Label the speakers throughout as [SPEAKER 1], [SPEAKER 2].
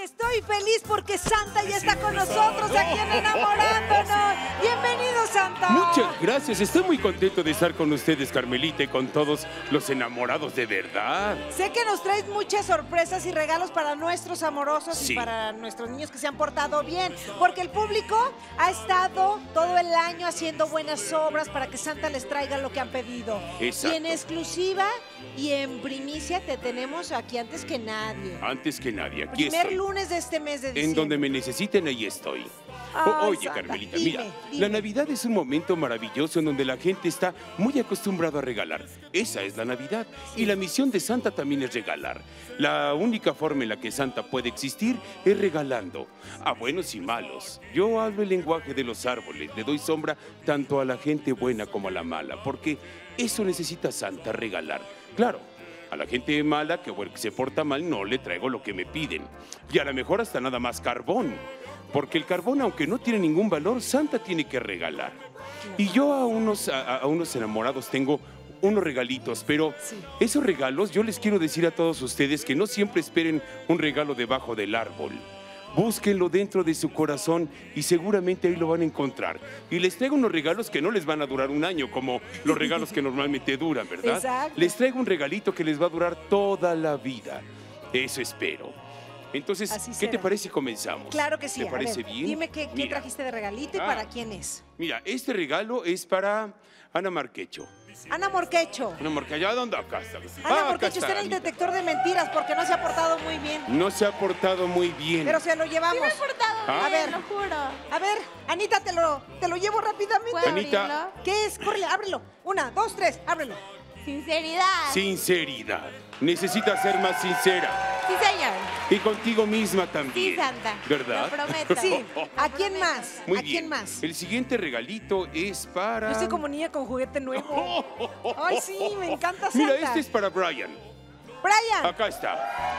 [SPEAKER 1] Estoy feliz porque Santa ya está con nosotros aquí en Enamorándonos. Bienvenido, Santa.
[SPEAKER 2] Muchas gracias. Estoy muy contento de estar con ustedes, Carmelita, y con todos los enamorados de verdad.
[SPEAKER 1] Sé que nos traes muchas sorpresas y regalos para nuestros amorosos
[SPEAKER 2] Sí.
[SPEAKER 1] y para nuestros niños que se han portado bien, porque el público ha estado todo el año haciendo buenas obras para que Santa les traiga lo que han pedido.
[SPEAKER 2] Exacto.
[SPEAKER 1] Y en exclusiva y en primicia te tenemos aquí antes que nadie.
[SPEAKER 2] Antes que nadie, aquí
[SPEAKER 1] Primer
[SPEAKER 2] estoy.
[SPEAKER 1] lunes de este mes de diciembre.
[SPEAKER 2] En donde me necesiten, ahí estoy.
[SPEAKER 1] Ay,
[SPEAKER 2] Oye,
[SPEAKER 1] Santa,
[SPEAKER 2] Carmelita,
[SPEAKER 1] dime,
[SPEAKER 2] mira,
[SPEAKER 1] dime.
[SPEAKER 2] la Navidad es un momento maravilloso en donde la gente está muy acostumbrada a regalar. Esa es la Navidad. Y la misión de Santa también es regalar. La única forma en la que Santa puede existir es regalando a buenos y malos. Yo hablo el lenguaje de los árboles, le doy sombra tanto a la gente buena como a la mala, porque eso necesita Santa, regalar. Claro. A la gente mala que se porta mal no le traigo lo que me piden. Y a lo mejor hasta nada más carbón. Porque el carbón, aunque no tiene ningún valor, Santa tiene que regalar. Y yo a unos enamorados tengo unos regalitos, pero esos regalos yo les quiero decir a todos ustedes que no siempre esperen un regalo debajo del árbol. Búsquenlo dentro de su corazón y seguramente ahí lo van a encontrar. Y les traigo unos regalos que no les van a durar un año, como los regalos que normalmente duran, ¿verdad?
[SPEAKER 1] Exacto.
[SPEAKER 2] Les traigo un regalito que les va a durar toda la vida. Eso espero. Entonces,
[SPEAKER 1] Así
[SPEAKER 2] ¿qué te
[SPEAKER 1] será.
[SPEAKER 2] parece si comenzamos?
[SPEAKER 1] Claro que sí.
[SPEAKER 2] ¿Te
[SPEAKER 1] A
[SPEAKER 2] parece
[SPEAKER 1] ver,
[SPEAKER 2] bien?
[SPEAKER 1] Dime qué
[SPEAKER 2] Mira.
[SPEAKER 1] trajiste de regalito y para quién es.
[SPEAKER 2] Mira, este regalo es para Ana Marquecho.
[SPEAKER 1] Ana Morquecho.
[SPEAKER 2] Ana Marquecho, ¿dónde acá está?
[SPEAKER 1] Ana
[SPEAKER 2] acá
[SPEAKER 1] Morquecho está en el
[SPEAKER 2] Anita.
[SPEAKER 1] detector de mentiras porque no se ha portado muy bien.
[SPEAKER 2] No se ha portado muy bien.
[SPEAKER 1] Pero se lo llevamos.
[SPEAKER 3] Sí me he portado
[SPEAKER 2] Ah.
[SPEAKER 1] A
[SPEAKER 3] bien,
[SPEAKER 1] ver.
[SPEAKER 3] lo juro.
[SPEAKER 1] A ver, Anita, te lo llevo rápidamente.
[SPEAKER 3] ¿Puedo
[SPEAKER 2] Anita.
[SPEAKER 3] abrirlo?
[SPEAKER 1] ¿Qué es? Córrele, ábrelo. 1, 2, 3, ábrelo.
[SPEAKER 3] Sinceridad.
[SPEAKER 2] Sinceridad. Necesitas ser más sincera.
[SPEAKER 3] Sí, señor.
[SPEAKER 2] Y contigo misma también.
[SPEAKER 3] Sí, Santa.
[SPEAKER 2] ¿Verdad?
[SPEAKER 3] Lo prometo.
[SPEAKER 1] Sí. ¿A
[SPEAKER 3] Lo
[SPEAKER 1] quién
[SPEAKER 3] prometo.
[SPEAKER 1] más?
[SPEAKER 2] Muy
[SPEAKER 1] ¿A
[SPEAKER 2] bien.
[SPEAKER 1] quién más?
[SPEAKER 2] El siguiente regalito es para...
[SPEAKER 1] Yo estoy como niña con juguete nuevo. Ay, sí, me encanta Santa.
[SPEAKER 2] Mira, este es para Brian.
[SPEAKER 1] Brian.
[SPEAKER 2] Acá está.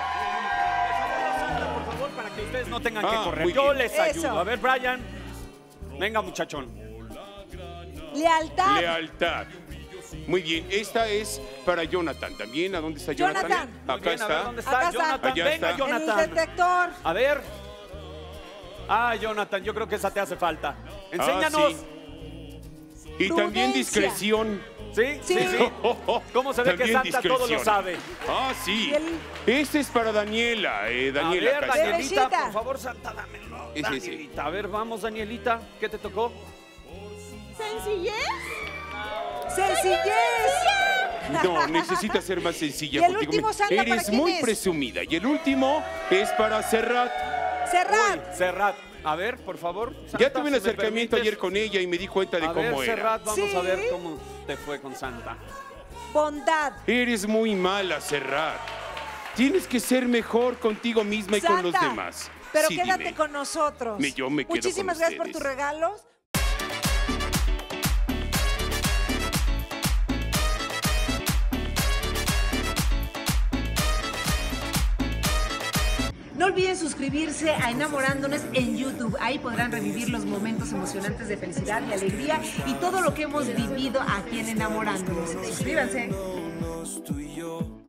[SPEAKER 4] Por favor, para que ustedes no tengan que
[SPEAKER 2] Ah,
[SPEAKER 4] correr.
[SPEAKER 2] muy
[SPEAKER 4] Yo
[SPEAKER 2] bien.
[SPEAKER 4] les ayudo.
[SPEAKER 1] Eso.
[SPEAKER 4] A ver, Brian. Venga, muchachón.
[SPEAKER 1] Lealtad.
[SPEAKER 2] Lealtad. Muy bien, esta es para Jonathan. ¿También? ¿A dónde está Jonathan?
[SPEAKER 1] Jonathan.
[SPEAKER 4] Muy
[SPEAKER 2] Acá
[SPEAKER 4] bien, a ver,
[SPEAKER 2] está.
[SPEAKER 4] ¿dónde
[SPEAKER 1] Acá
[SPEAKER 4] está?
[SPEAKER 1] está.
[SPEAKER 4] Jonathan,
[SPEAKER 2] Allá
[SPEAKER 4] venga,
[SPEAKER 2] está.
[SPEAKER 1] En el
[SPEAKER 4] Jonathan.
[SPEAKER 1] detector.
[SPEAKER 4] A ver. Ah, Jonathan, yo creo que esa te hace falta. Enséñanos.
[SPEAKER 2] Sí. Y también
[SPEAKER 1] Prudencia.
[SPEAKER 2] discreción.
[SPEAKER 4] ¿Sí?
[SPEAKER 1] Sí.
[SPEAKER 4] ¿Cómo se ve que
[SPEAKER 2] También
[SPEAKER 4] Santa todo lo
[SPEAKER 2] discreción.
[SPEAKER 4] sabe?
[SPEAKER 2] Ah, sí.
[SPEAKER 1] Y el-
[SPEAKER 2] Este es para Daniela.
[SPEAKER 4] A
[SPEAKER 2] Daniela,
[SPEAKER 4] ver,
[SPEAKER 2] acá está.
[SPEAKER 4] Danielita,
[SPEAKER 1] Bebecita.
[SPEAKER 4] por favor, Santa, dámelo.
[SPEAKER 2] Ese.
[SPEAKER 4] Danielita, a ver, vamos, Danielita. ¿Qué te tocó?
[SPEAKER 3] ¿Sencillez?
[SPEAKER 1] ¡Sencillez!
[SPEAKER 2] No, necesitas ser más sencilla
[SPEAKER 1] Y el
[SPEAKER 2] contigo.
[SPEAKER 1] último, Santa, ¿para
[SPEAKER 2] Eres
[SPEAKER 1] quién
[SPEAKER 2] muy
[SPEAKER 1] es?
[SPEAKER 2] presumida. Y el último es para Serrat.
[SPEAKER 1] Serrat.
[SPEAKER 4] Serrat. A ver, por favor.
[SPEAKER 2] Ya
[SPEAKER 4] Santa,
[SPEAKER 2] tuve un
[SPEAKER 4] si me
[SPEAKER 2] acercamiento
[SPEAKER 4] permites.
[SPEAKER 2] ayer con ella y me di cuenta de
[SPEAKER 4] A ver,
[SPEAKER 2] cómo era.
[SPEAKER 4] Serrat, vamos
[SPEAKER 1] Sí.
[SPEAKER 4] a ver cómo te fue con Santa.
[SPEAKER 1] Bondad.
[SPEAKER 2] Eres muy mala, Serrat. Tienes que ser mejor contigo misma y con los
[SPEAKER 1] Santa,
[SPEAKER 2] demás.
[SPEAKER 1] Pero
[SPEAKER 2] Sí,
[SPEAKER 1] quédate
[SPEAKER 2] dime.
[SPEAKER 1] con nosotros.
[SPEAKER 2] Yo me quedo
[SPEAKER 1] Muchísimas
[SPEAKER 2] con
[SPEAKER 1] gracias por
[SPEAKER 2] ustedes.
[SPEAKER 1] tus regalos. No olviden suscribirse a Enamorándonos en YouTube. Ahí podrán revivir los momentos emocionantes de felicidad y alegría y todo lo que hemos vivido aquí en Enamorándonos. Suscríbanse.